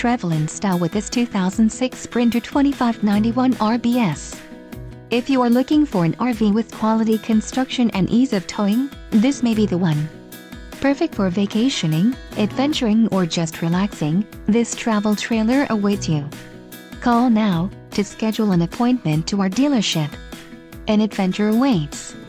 Travel in style with this 2006 Sprinter 2591 RBS. If you are looking for an RV with quality construction and ease of towing, this may be the one. Perfect for vacationing, adventuring or just relaxing, this travel trailer awaits you. Call now to schedule an appointment to our dealership. An adventure awaits.